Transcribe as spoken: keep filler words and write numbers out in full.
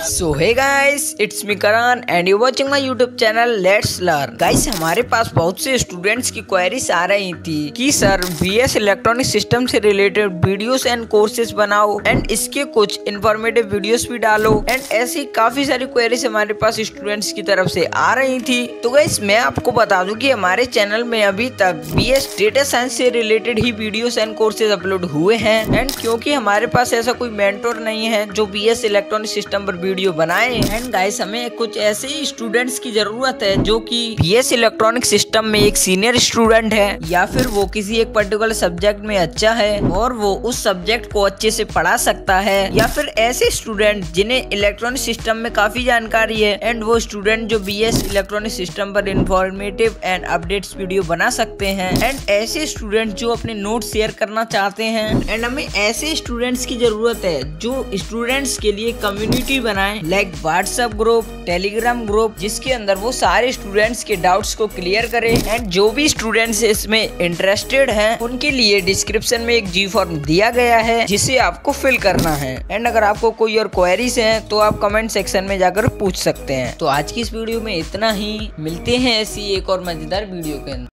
So hey guys, it's me Karan and you watching my YouTube channel let's learn. Guys, हमारे पास बहुत से students की क्वेरीज आ रही थी कि सर बीएस इलेक्ट्रॉनिक सिस्टम से रिलेटेड वीडियोस एंड कोर्सेज बनाओ एंड इसके कुछ इंफॉर्मेटिव वीडियोस भी डालो एंड ऐसी काफी सारी क्वेरीज हमारे पास स्टूडेंट्स की तरफ से आ रही थी। तो गाइस, मैं आपको बता दूं कि हमारे चैनल में अभी तक बीएस डेटा साइंस से रिलेटेड ही वीडियोस एंड कोर्सेज अपलोड हुए हैं एंड क्योंकि हमारे पास ऐसा कोई मेंटोर नहीं है जो बीएस इलेक्ट्रॉनिक सिस्टम पर वीडियो बनाए एंड गाइस, हमें कुछ ऐसे स्टूडेंट्स की जरूरत है जो कि बीएस इलेक्ट्रॉनिक सिस्टम में एक सीनियर स्टूडेंट है या फिर वो किसी एक पर्टिकुलर सब्जेक्ट में अच्छा है और वो उस सब्जेक्ट को अच्छे से पढ़ा सकता है, या फिर ऐसे स्टूडेंट जिन्हें इलेक्ट्रॉनिक सिस्टम में काफी जानकारी है एंड वो स्टूडेंट जो बीएस इलेक्ट्रॉनिक सिस्टम पर इंफॉर्मेटिव एंड अपडेट्स वीडियो बना सकते हैं एंड ऐसे स्टूडेंट जो अपने नोट शेयर करना चाहते हैं एंड हमें ऐसे स्टूडेंट्स की जरूरत है जो स्टूडेंट्स के लिए कम्युनिटी बनाए like WhatsApp group, Telegram group, जिसके अंदर वो सारे स्टूडेंट्स के डाउट्स को क्लियर करे एंड जो भी स्टूडेंट्स इसमें इंटरेस्टेड हैं उनके लिए डिस्क्रिप्शन में एक जी फॉर्म दिया गया है जिसे आपको फिल करना है एंड अगर आपको कोई और क्वेरीज हैं तो आप कमेंट सेक्शन में जाकर पूछ सकते हैं। तो आज की इस वीडियो में इतना ही, मिलते हैं ऐसी एक और मजेदार वीडियो के अंदर।